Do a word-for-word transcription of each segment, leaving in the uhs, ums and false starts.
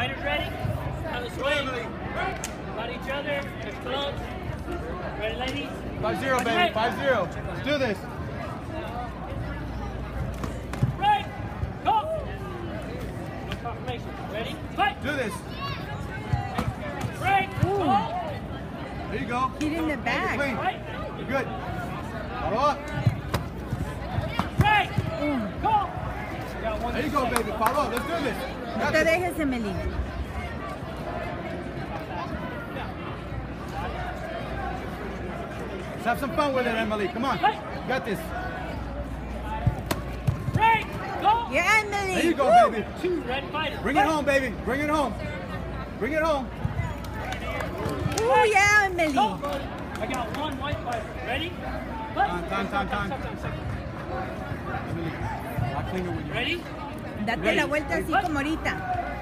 Fighters ready? Now this way. Got each other. There's gloves. Ready, ladies? five zero, baby. five zero. Let's do this. Right. Go. No confirmation. Ready? Fight. Do this. Right. Go. There you go. Get in the back. Clean. You're good. Follow up. Right. Go. There you go, baby. Follow up. Let's do this. No te dejes, Emily. Let's have some fun with it, Emily. Come on. You got this. Right. Go. Yeah, Emily. There you go, Woo. baby. Two red fighters. Bring it home, baby. Bring it home. Bring it home. Oh, yeah, Emily. Go. I got one white fighter. Ready? Time, time, time, time. Emily, I'll clean it with you. Ready? Date la vuelta así como ahorita.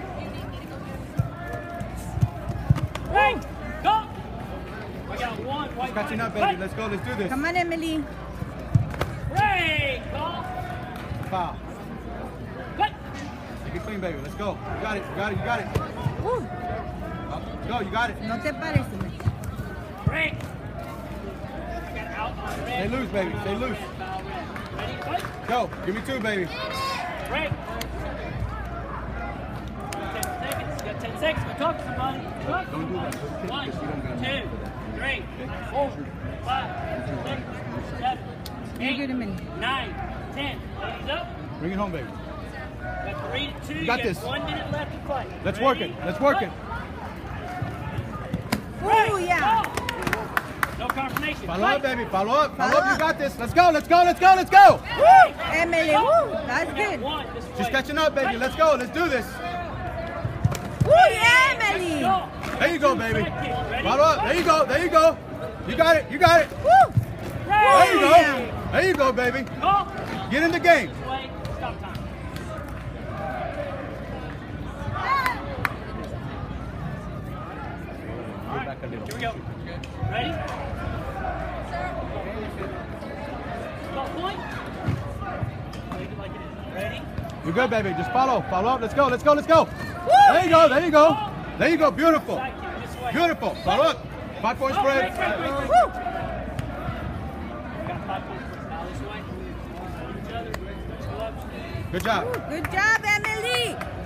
Right. Go. I got one white Catching fighter. up, baby. Let's go. Let's do this. Come on, Emily. Right. Go. Foul. Cut. Make it clean, baby. Let's go. You got it. You got it. You got it. Uh, Go. You got it. no te pares, Emily. Break. I got out on red. Stay loose, baby. Stay loose. Ready? Fight. Go. Give me two, baby. Break. ten seconds. You got ten seconds. Go talk to somebody. Talk to Don't do that. somebody. One, two, three, four, five, six, seven, You're good, eight, Emily. nine, ten. Ladies up. Bring it home, baby. Got three to two. You got this. One minute left to fight. Let's Ready? work it. Let's work it. Oh, yeah. Go. No confirmation. Follow Fight. up, baby. Follow up. Follow Follow up. You up. got this. Let's go. Let's go. Let's go. Let's go. Right. Emily, Go. woo. That's I got good. one this She's way. catching up, baby. Let's go. Let's do this. Oh, yeah, Emily. Go. There you go, baby. Side kick. Ready? Follow up. There you go. There you go. You got it. You got it. Woo. There you go. Yeah. There you go, baby. Go. Get in the game. This way. Stop time. All right. Here we go. Ready? Go point. Leave it like it is. Ready? You're good, baby. Just follow. Follow up. Let's go. Let's go. Let's go. There you go. There you go. There you go. Beautiful. Side kick this way. Beautiful. Follow up. Five point Oh, spread. break, break, break, break. Woo. Got five points. Now this way. Each other. Gloves. Good job. Good job, Emily.